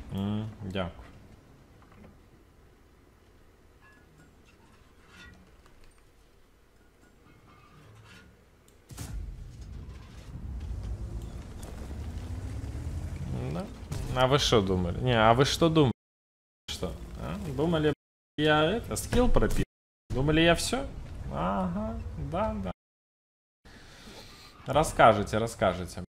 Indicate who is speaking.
Speaker 1: Дякую. Да. А вы что думали? Не, а вы что думали? Что? А? Думали, я это, скилл пропил? Думали, я все? Ага, да. Расскажете.